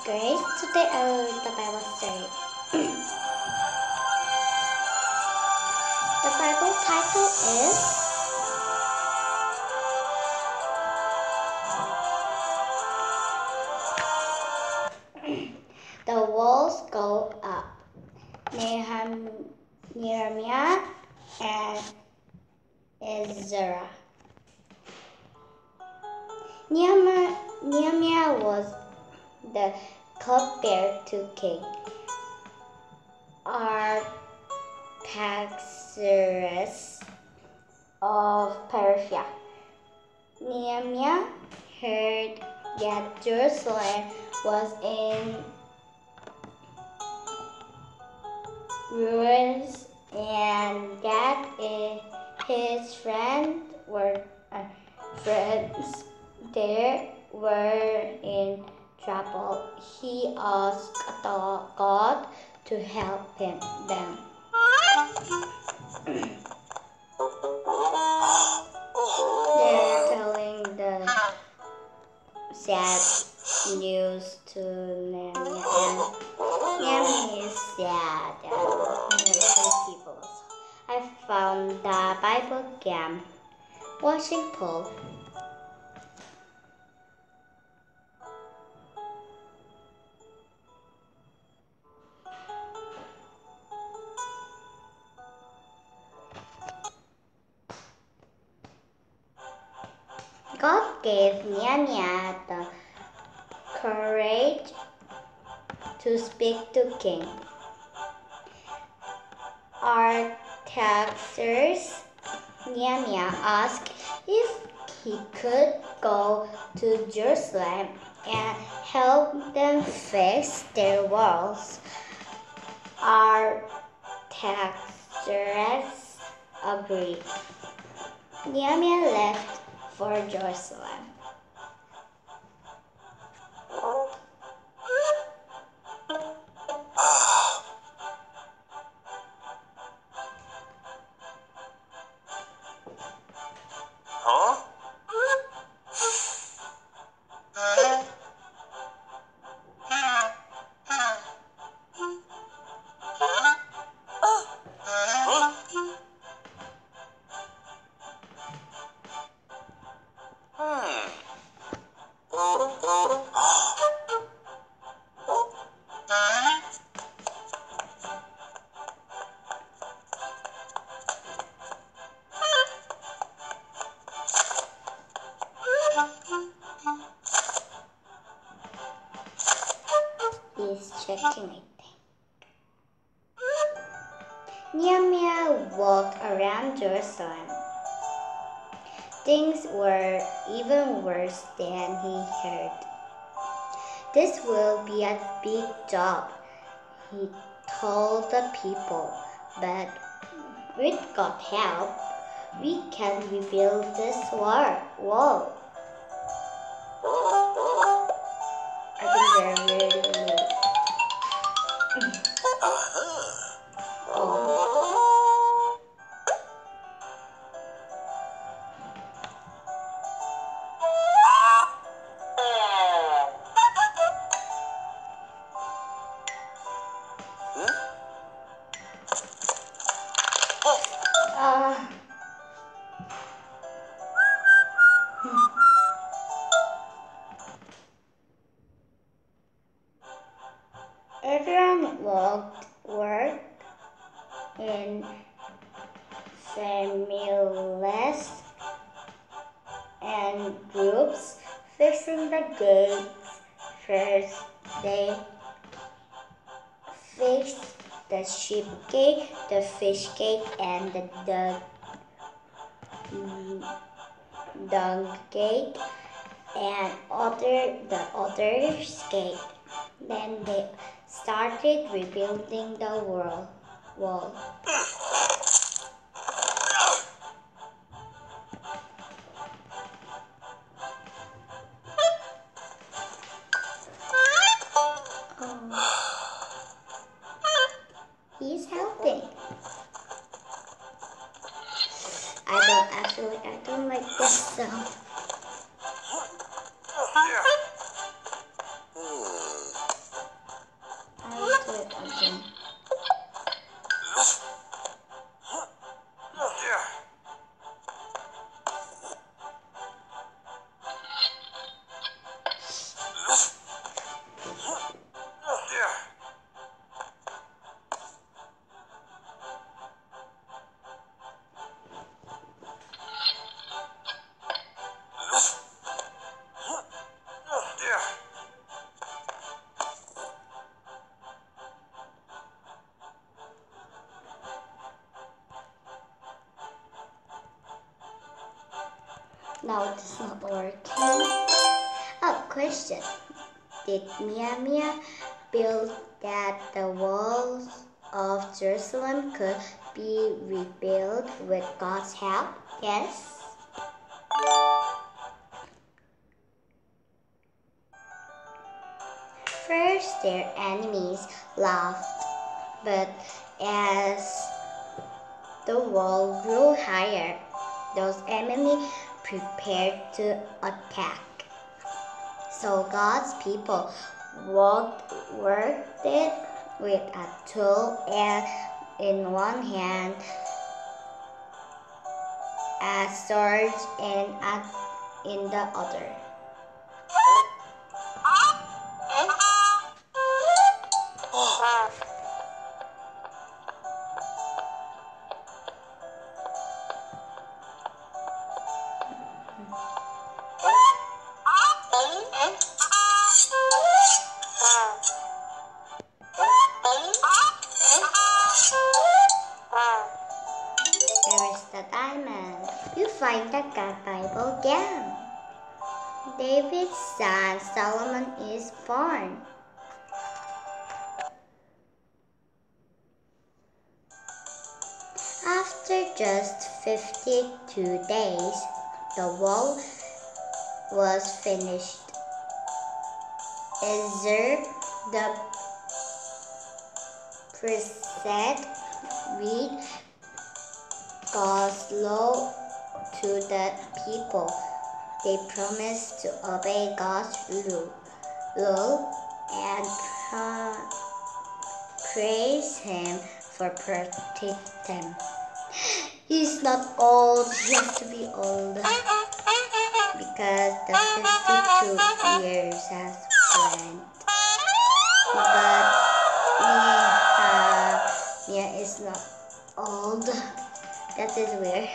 Grace. Today I will read the Bible story. The Bible title is The Walls Go Up. Nehemiah and Ezra. Nehemiah was the cupbearer to King Artaxerxes of Persia. Nehemiah heard that Jerusalem was in ruins and that his friends there were in trouble. He asked God to help them. They're telling the sad news to Nehemiah, and Nehemiah is sad and people. I found the Bible game watching Paul. God gave Nehemiah the courage to speak to King Artaxerxes. Nehemiah asked if he could go to Jerusalem and help them fix their walls. Artaxerxes agreed. Nehemiah left for Jerusalem. He's checking, I think. Nehemiah walked around Jerusalem. Things were even worse than he heard. This will be a big job, he told the people, but with God's help, we can rebuild this wall. I think they're really late. Everyone worked in families and groups, fixing the gates. First, they fixed the sheep gate, the fish gate, and the dung gate, and the other's gate. Then they started rebuilding the wall. He's helping. I don't like this sound. No, it's not working. Oh, question. Did Nehemiah build that the walls of Jerusalem could be rebuilt with God's help? Yes. First, their enemies laughed, but as the wall grew higher, those enemies prepared to attack. So God's people worked it with a tool and in one hand, a sword in the other. There is the diamond. You find the God Bible again. David's son Solomon is born. After just 52 days, the wall was finished. Ezra the priest read God's law to the people. They promised to obey God's law and praise Him for protecting them. He's not old, he has to be old because the 52 years has went. But Mia is not old. That is weird.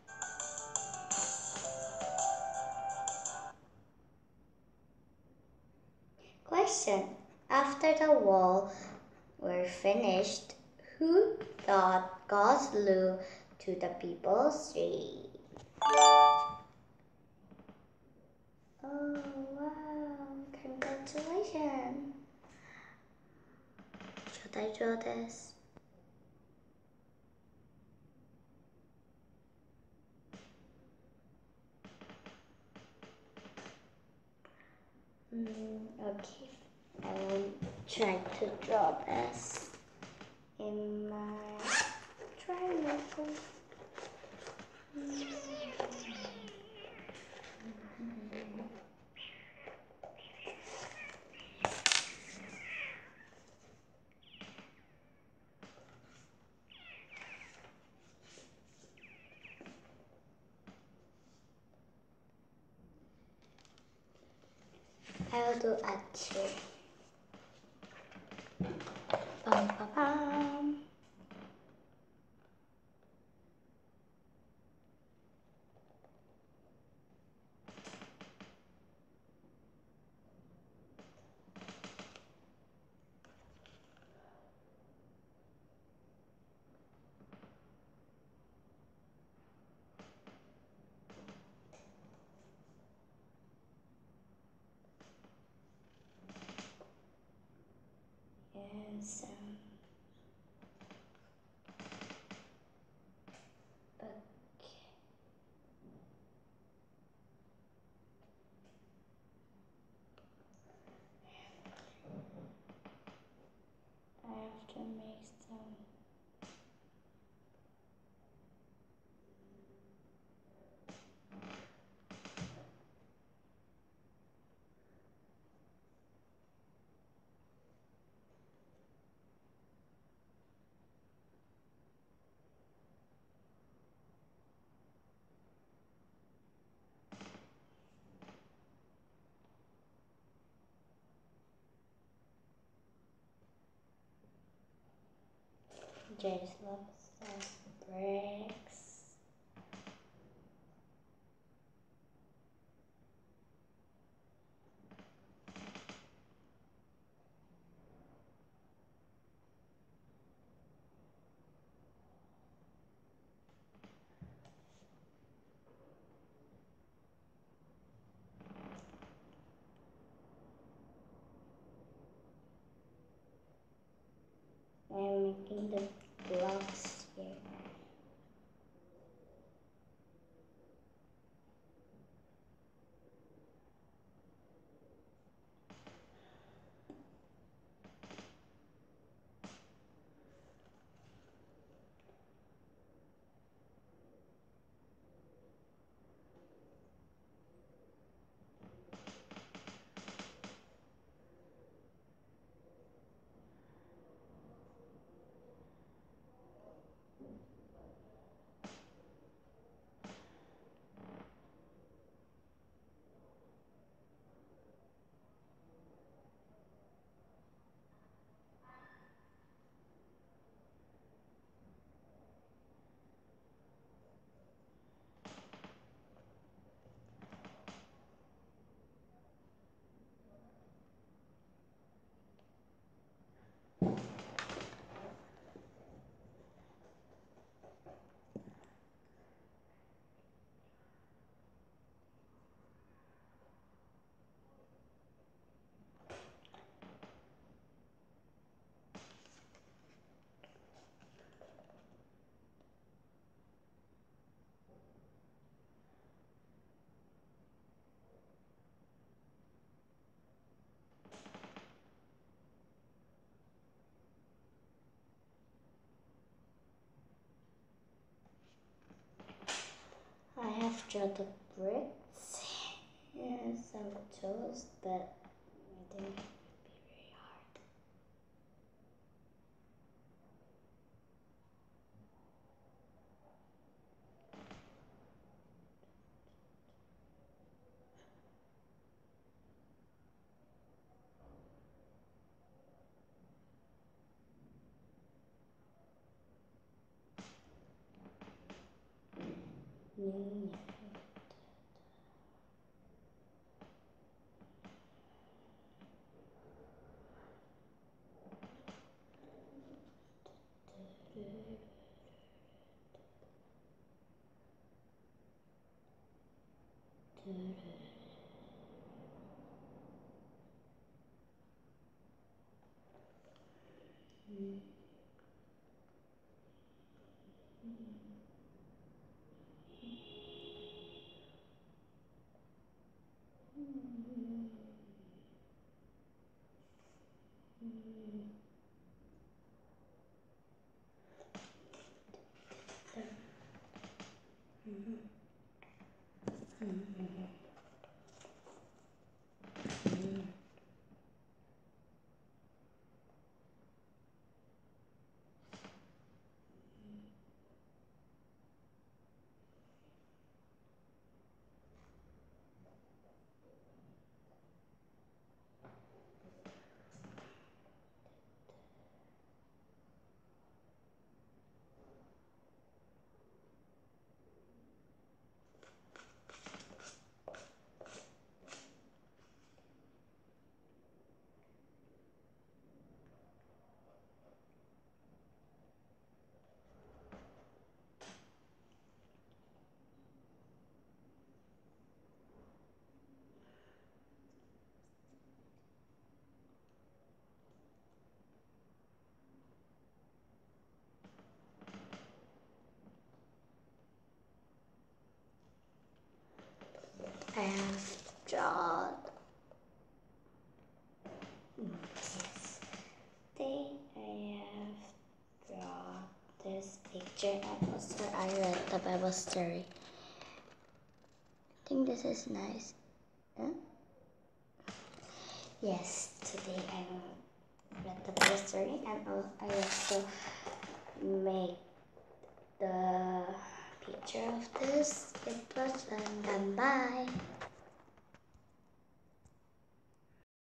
Question. After the wall were finished, who taught God's law to the people? Three. Oh, wow. Congratulations. Should I draw this? Okay. I will try to draw this in my triangle. I'll do a chair. Bum, bum, bum. Yes. I have to make some. Just lots of bricks. making the blocks here. I have drawn the bricks and some tools, but I think it would be very hard. I have drawn. Yes. Today I have drawn this picture and also I read the Bible story. I think this is nice. Huh? Yes, today I read the Bible story and I also made the picture of this. It was and bye.